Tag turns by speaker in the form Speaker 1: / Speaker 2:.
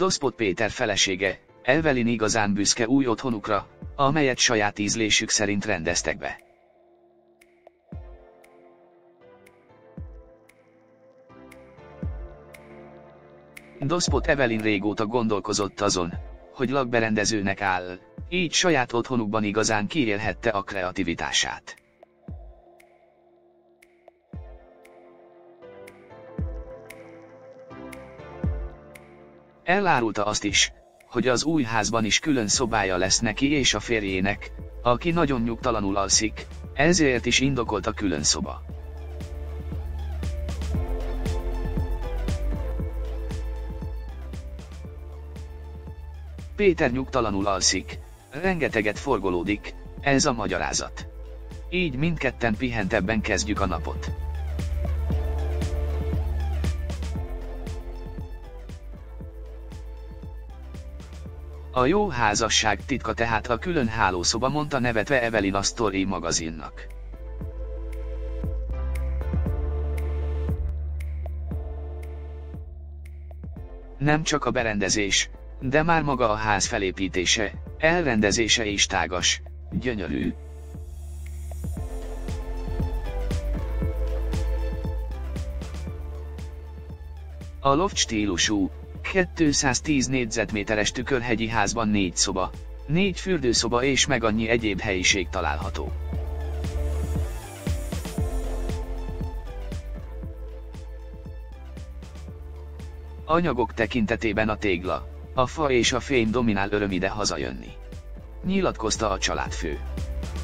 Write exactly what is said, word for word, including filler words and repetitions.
Speaker 1: Doszpot Péter felesége, Evelyn igazán büszke új otthonukra, amelyet saját ízlésük szerint rendeztek be. Doszpot Evelyn régóta gondolkozott azon, hogy lakberendezőnek áll, így saját otthonukban igazán kiélhette a kreativitását. Elárulta azt is, hogy az új házban is külön szobája lesz neki és a férjének, aki nagyon nyugtalanul alszik, ezért is indokolt a külön szoba. Péter nyugtalanul alszik, rengeteget forgolódik, ez a magyarázat. Így mindketten pihentebben kezdjük a napot. A jó házasság titka tehát a külön hálószoba, mondta nevetve Evelyn a Story magazinnak. Nem csak a berendezés, de már maga a ház felépítése, elrendezése is tágas, gyönyörű. A loft stílusú, kétszáztíz négyzetméteres tükörhegyi házban négy szoba, négy fürdőszoba és meg annyi egyéb helyiség található. Anyagok tekintetében a tégla, a fa és a fém dominál, öröm ide hazajönni, nyilatkozta a családfő.